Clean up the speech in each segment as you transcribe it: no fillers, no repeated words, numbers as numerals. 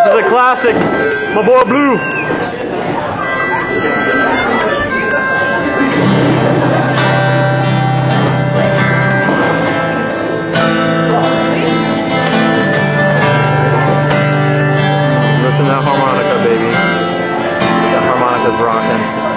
This is a classic. My boy Blue. Listen to that harmonica, baby. That harmonica's rocking.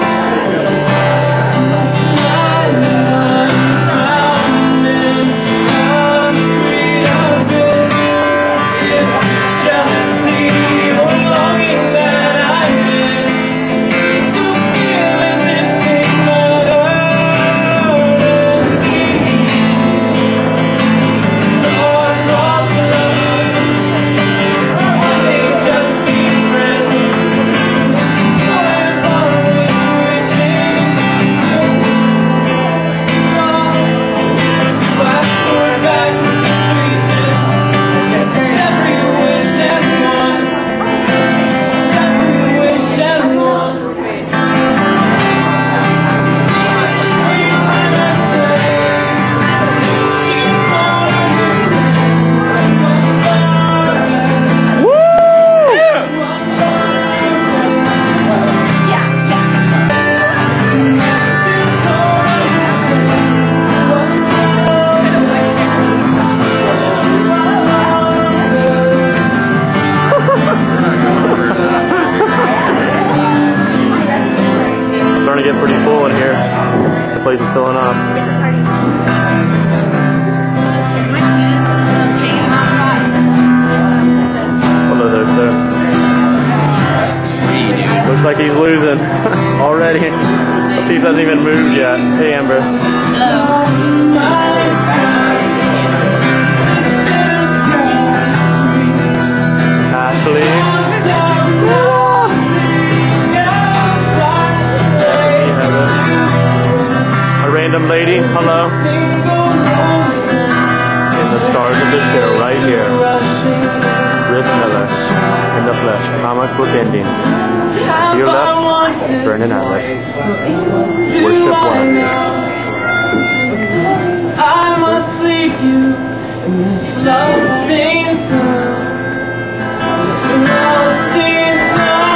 Get pretty full in here. The place is filling up. Hello there, sir. Looks like he's losing already. Let's see if he hasn't even moved yet. Hey, Amber. Ashley. Random lady, hello. And the stars of the show right here. Chris Miller in the flesh. Comic book ending. To your left, Brendan Atlas. Worship one. I must leave you in this love-stained town. This love-stained town.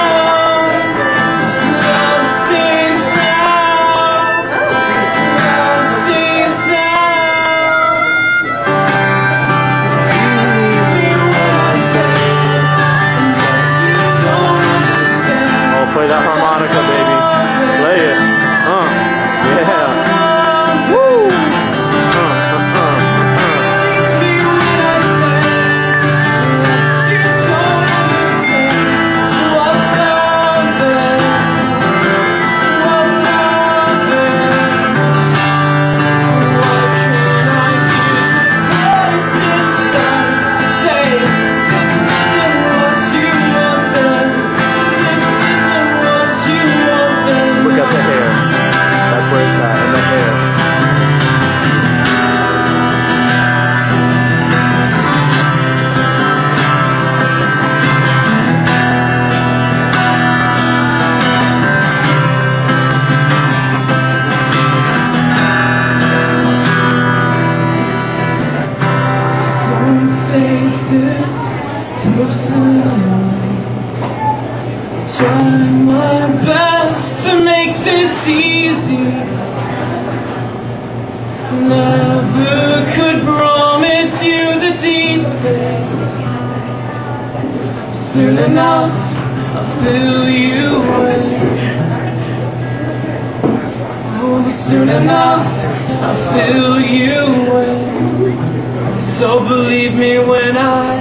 Play that harmonica, baby. Play it. Yeah. Woo! Trying my best to make this easy. Never could promise you the details. Soon enough, I'll fill you in. Oh, soon enough, I'll fill you in. So believe me when I